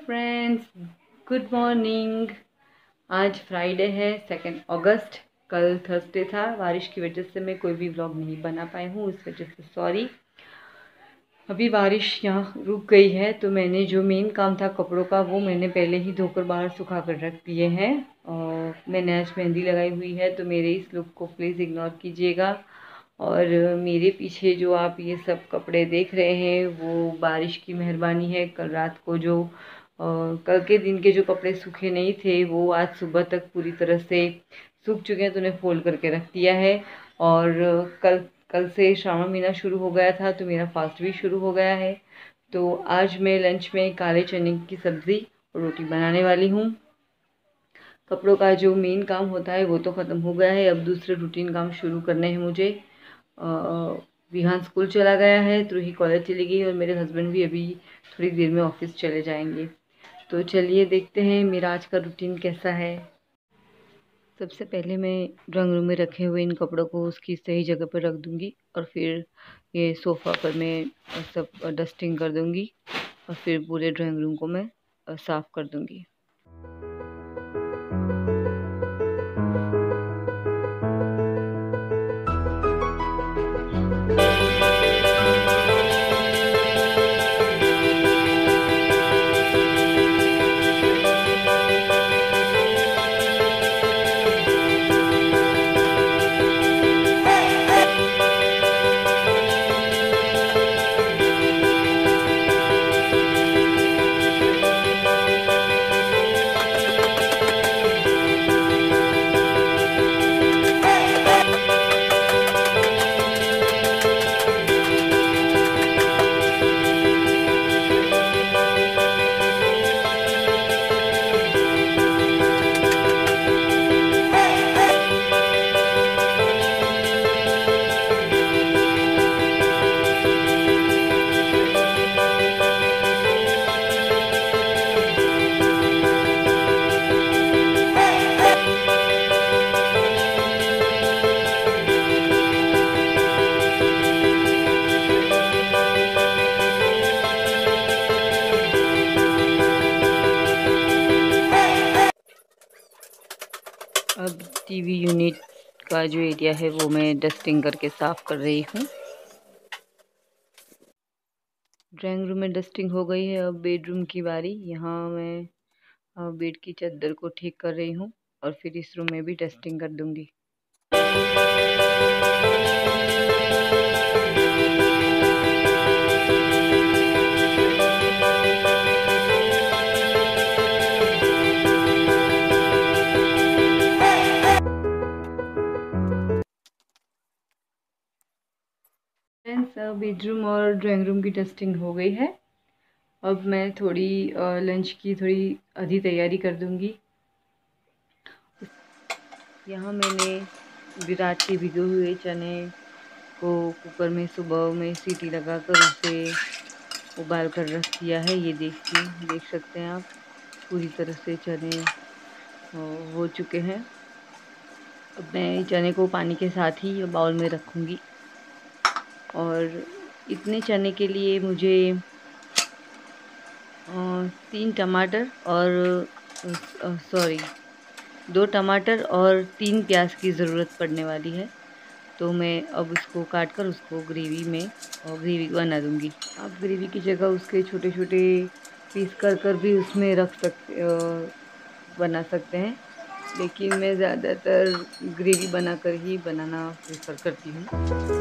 Friends, good morning. आज Friday है 2 अगस्त। कल थर्सडे था। बारिश की वजह से मैं कोई भी व्लॉग नहीं बना पाई हूँ, इस वजह से सॉरी। अभी बारिश यहाँ रुक गई है तो मैंने जो मेन काम था कपड़ों का वो मैंने पहले ही धोकर बाहर सुखा कर रख दिए हैं। और मैंने आज मेहंदी लगाई हुई है तो मेरे इस लुक को प्लीज़ इग्नोर कीजिएगा। और मेरे पीछे जो आप ये सब कपड़े देख रहे हैं वो बारिश की मेहरबानी है। कल रात को जो कल के दिन के जो कपड़े सूखे नहीं थे वो आज सुबह तक पूरी तरह से सूख चुके हैं तो उन्हें फोल्ड करके रख दिया है। और कल से श्रावण महीना शुरू हो गया था तो मेरा फास्ट भी शुरू हो गया है। तो आज मैं लंच में काले चने की सब्ज़ी और रोटी बनाने वाली हूँ। कपड़ों का जो मेन काम होता है वो तो ख़त्म हो गया है, अब दूसरे रूटीन काम शुरू करने हैं मुझे। विहान स्कूल चला गया है, रूही कॉलेज चली गई और मेरे हस्बैंड भी अभी थोड़ी देर में ऑफिस चले जाएंगे। तो चलिए देखते हैं मेरा आज का रूटीन कैसा है। सबसे पहले मैं ड्राइंग रूम में रखे हुए इन कपड़ों को उसकी सही जगह पर रख दूंगी और फिर ये सोफ़ा पर मैं सब डस्टिंग कर दूंगी और फिर पूरे ड्राइंग रूम को मैं साफ़ कर दूंगी। अब टीवी यूनिट का जो एरिया है वो मैं डस्टिंग करके साफ़ कर रही हूँ। ड्राइंग रूम में डस्टिंग हो गई है, अब बेडरूम की बारी। यहाँ मैं बेड की चादर को ठीक कर रही हूँ और फिर इस रूम में भी डस्टिंग कर दूँगी। बेडरूम और ड्राइंग रूम की डस्टिंग हो गई है। अब मैं थोड़ी लंच की थोड़ी आधी तैयारी कर दूंगी। यहाँ मैंने रात के भिगो हुए चने को कुकर में सुबह में सीटी लगाकर उसे उबाल कर रख दिया है। ये देख सकते हैं आप, पूरी तरह से चने हो चुके हैं। अब मैं चने को पानी के साथ ही बाउल में रखूँगी। और इतने चने के लिए मुझे 3 टमाटर और 2 टमाटर और 3 प्याज की ज़रूरत पड़ने वाली है। तो मैं अब उसको काट कर उसको ग्रेवी बना दूंगी। आप ग्रेवी की जगह उसके छोटे छोटे पीस कर भी उसमें बना सकते हैं, लेकिन मैं ज़्यादातर ग्रेवी बनाकर ही बनाना प्रेफर करती हूँ।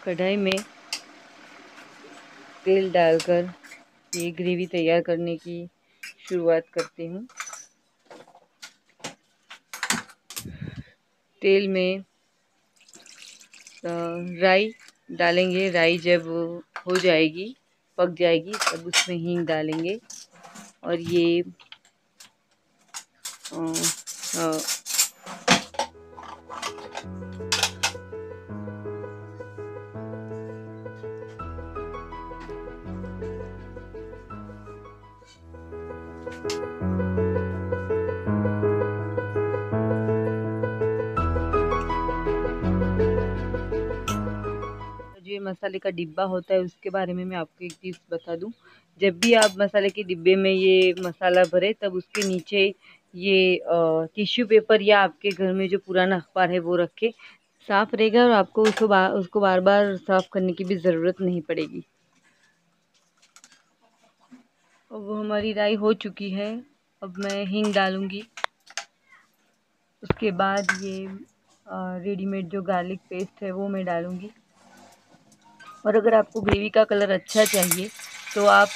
कढ़ाई में तेल डालकर ये ग्रेवी तैयार करने की शुरुआत करती हूँ। तेल में राई डालेंगे। राई जब हो जाएगी, पक जाएगी, तब उसमें हींग डालेंगे और ये जो ये मसाले का डिब्बा होता है उसके बारे में मैं आपको एक चीज़ बता दूं। जब भी आप मसाले के डिब्बे में ये मसाला भरे, तब उसके नीचे ये टिश्यू पेपर या आपके घर में जो पुराना अखबार है वो रखे, साफ रहेगा और आपको उसको बार बार साफ करने की भी ज़रूरत नहीं पड़ेगी। अब हमारी राई हो चुकी है। अब मैं हींग डालूँगी। उसके बाद ये रेडीमेड जो गार्लिक पेस्ट है वो मैं डालूँगी। और अगर आपको ग्रेवी का कलर अच्छा चाहिए तो आप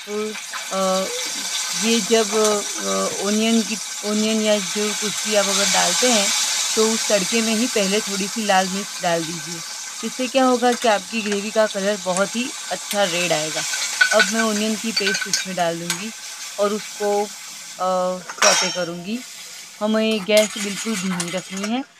ये जब ओनियन या जो कुछ भी आप अगर डालते हैं तो उस तड़के में ही पहले थोड़ी सी लाल मिर्च डाल दीजिए। इससे क्या होगा कि आपकी ग्रेवी का कलर बहुत ही अच्छा रेड आएगा। अब मैं ओनियन की पेस्ट इसमें डाल दूँगी और उसको सौटे करूँगी। हमें गैस बिल्कुल धीमी रखनी है।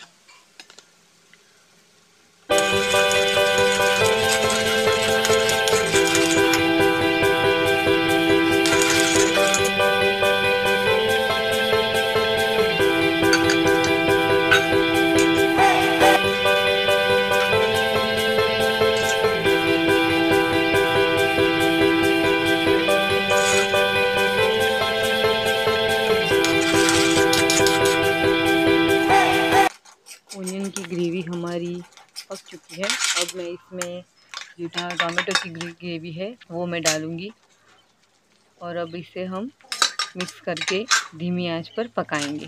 ओनियन की ग्रेवी हमारी पक चुकी है। अब मैं इसमें जो टमाटो की ग्रेवी है वो मैं डालूँगी और अब इसे हम मिक्स करके धीमी आंच पर पकाएंगे।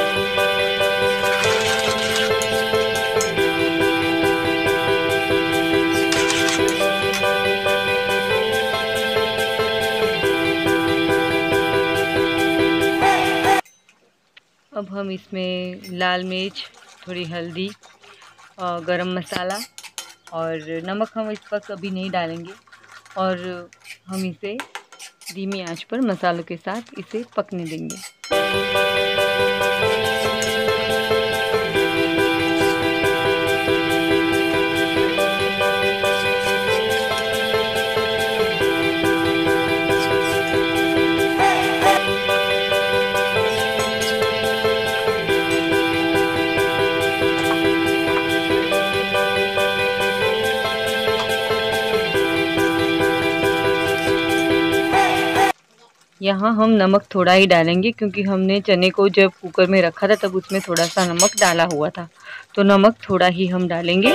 अब हम इसमें लाल मिर्च, थोड़ी हल्दी, गरम मसाला और नमक हम इस वक्त अभी नहीं डालेंगे और हम इसे धीमी आंच पर मसालों के साथ इसे पकने देंगे। यहाँ हम नमक थोड़ा ही डालेंगे क्योंकि हमने चने को जब कुकर में रखा था तब उसमें थोड़ा सा नमक डाला हुआ था, तो नमक थोड़ा ही हम डालेंगे।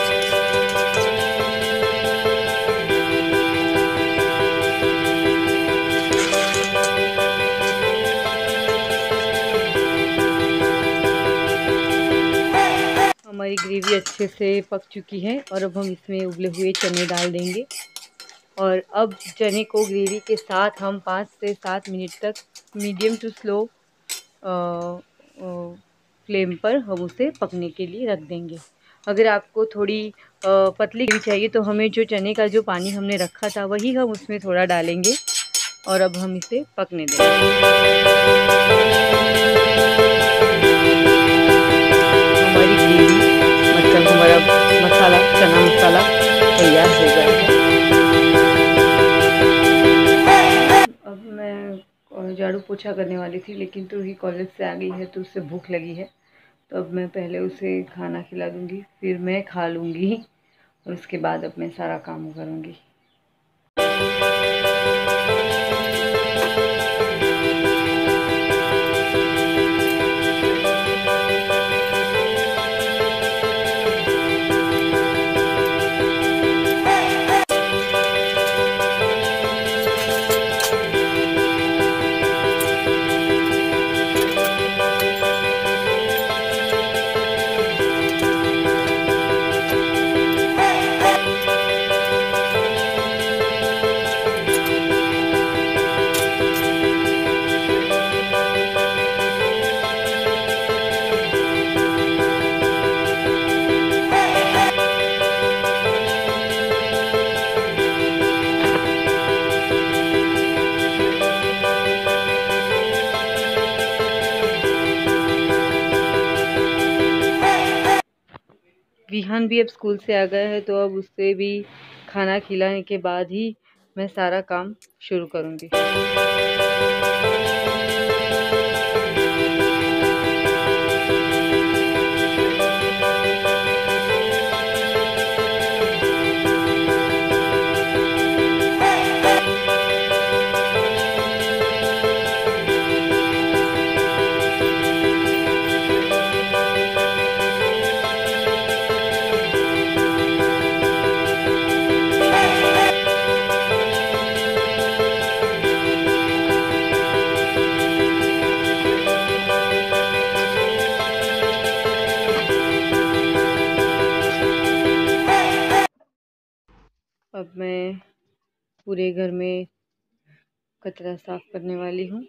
हमारी ग्रेवी अच्छे से पक चुकी है और अब हम इसमें उबले हुए चने डाल देंगे और अब चने को ग्रेवी के साथ हम 5 से 7 मिनट तक मीडियम टू स्लो फ्लेम पर हम उसे पकने के लिए रख देंगे। अगर आपको थोड़ी पतली ग्रेवी चाहिए तो हमें जो चने का जो पानी हमने रखा था वही हम उसमें थोड़ा डालेंगे और अब हम इसे पकने देंगे। हमारी ग्रेवी मतलब हमारा मसाला, चना मसाला तैयार हो गया है। अब मैं झाड़ू पोछा करने वाली थी लेकिन तो ही कॉलेज से आ गई है तो उससे भूख लगी है, तो अब मैं पहले उसे खाना खिला दूँगी, फिर मैं खा लूँगी और उसके बाद अब मैं सारा काम करूँगी। विहान भी अब स्कूल से आ गया है, तो अब उससे भी खाना खिलाने के बाद ही मैं सारा काम शुरू करूँगी। अब मैं पूरे घर में कचरा साफ करने वाली हूँ।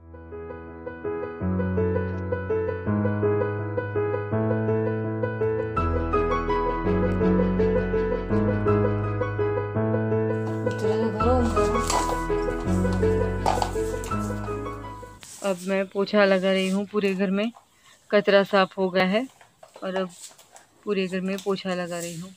अब मैं पोछा लगा रही हूँ। पूरे घर में कचरा साफ हो गया है और अब पूरे घर में पोछा लगा रही हूँ।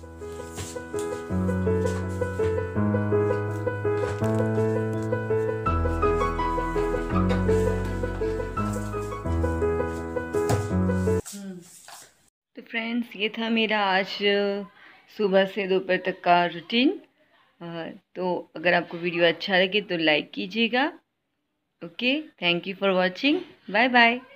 तो फ्रेंड्स, ये था मेरा आज सुबह से दोपहर तक का रूटीन। तो अगर आपको वीडियो अच्छा लगे तो लाइक कीजिएगा। Okay, thank you for watching. Bye bye.